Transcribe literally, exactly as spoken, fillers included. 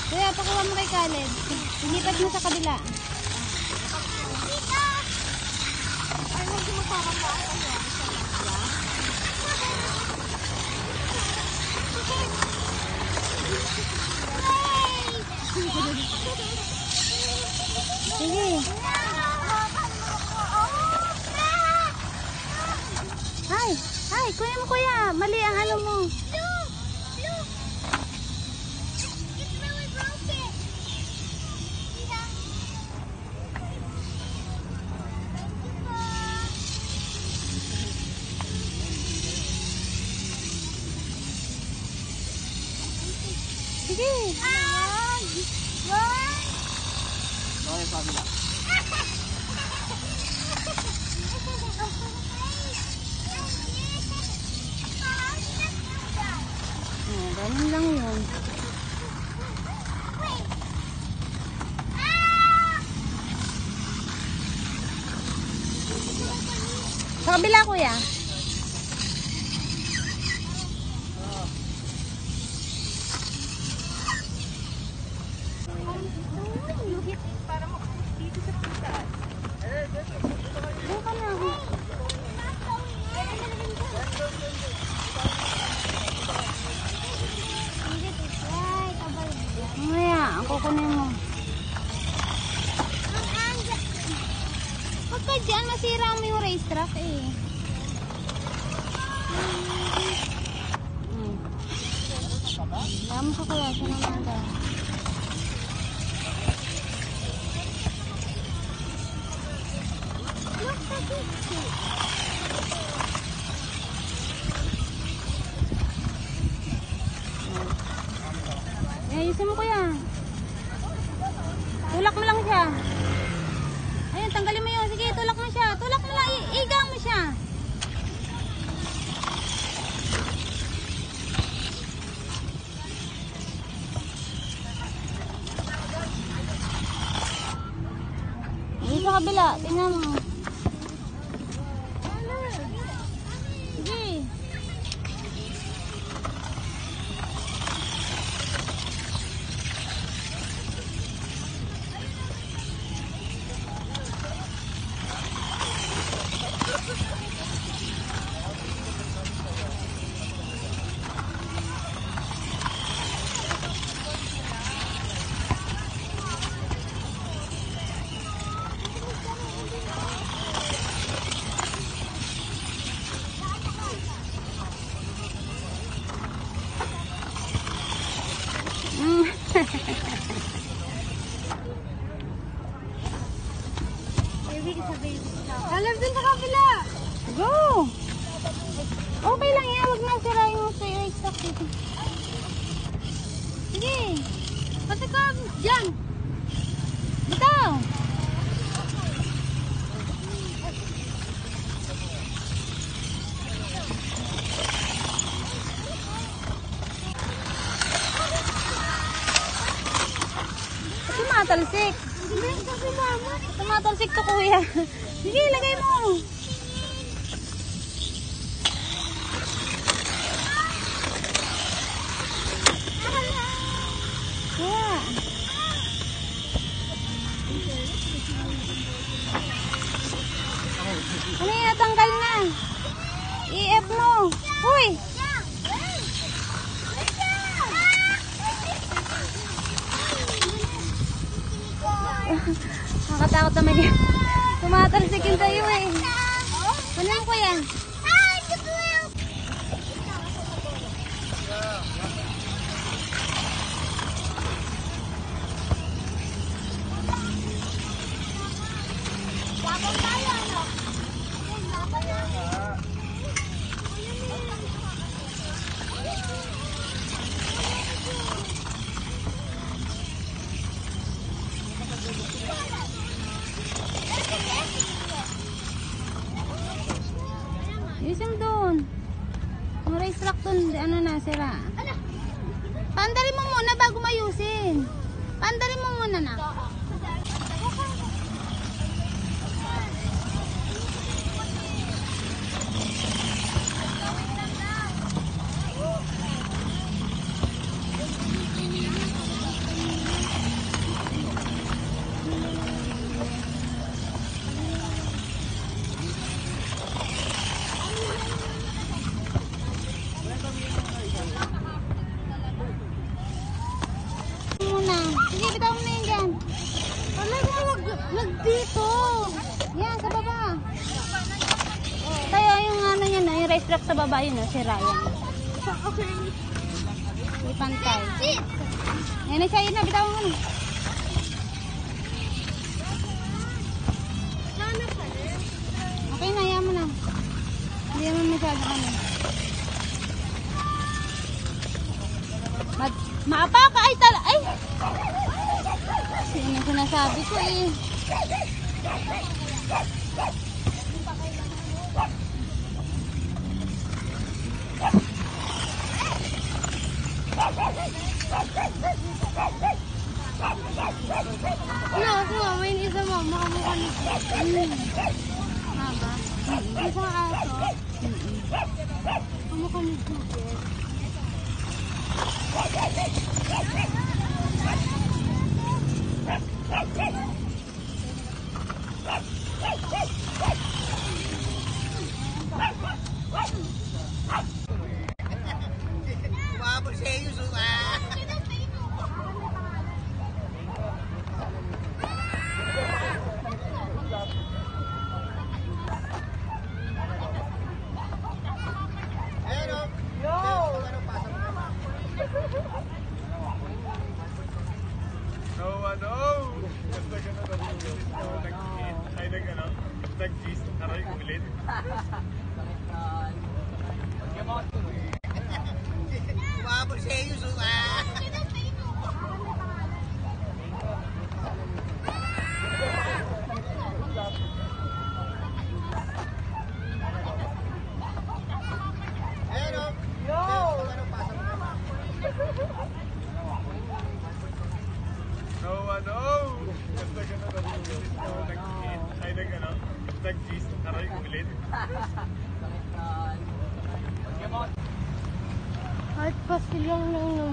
Kuya, pakuha mo kay Caleb. Ilipat mo sa kabila. Sige. Ay, ay, kuya mo kuya. Mali ang ano mo. Sige. Ah! Wag! Okay, pabila. Oh, ganun lang yun. Sa kabila, kuya. Mamaya, ang kukunin mo. Huwag ka dyan, masira mo yung racetrack eh. Hmm. Kaya mo sa kuya, siya naman daw. Ayusin mo kuya. Tulak mo lang siya. Ayun, tanggalin mo yun. Sige, tulak mo siya. Tulak mo lang. Iga mo siya. Ayun sa kabila. Tingnan mo. Sige. Caleb din sa kabila. Go! Okay lang yan. Huwag na sirain mo sa iyo. Sige. Pati ka dyan. Bitaw. Tumatalsik. Tumatalsik to kuya. Sige, lagay mo. Yeah. Ano yung natanggal na? I-F mo. Uy! Nakatakot naman yan. Tumatalsikin tayo eh. Ano yan kuya? Isang doon. Ang racetrack doon, ano na, sira. Pandarin mo muna bago mayusin. Pandarin mo muna na. Naka-race track sa baba yun, oh, si Ryan. Okay. May pantay. Ayan na siya, yun na, bitawan mo na. Sana pa rin. Okay na, yan mo na. Hindi naman masyado ano. Ma maapa ka, ay tala, ay! Sino yung sinasabi ko eh. No, no, may isa mo. Makamukha nito. Hmm. Haba. Isang aso. Kamukha nito. Umabot sa iyo, Suka. Ayan o. Yo! No, ano? Basta gano'n na ulit ko, nag-hit, ay nag, ano, nag-gist, aray, ulit. Umabot sa iyo, Suka. Ayan o. Yo! No, ano? Basta gano'n na ulit ko, nag-hit, ay nag, ano, nag-gist, aray, ulit. Kahit pa silang nang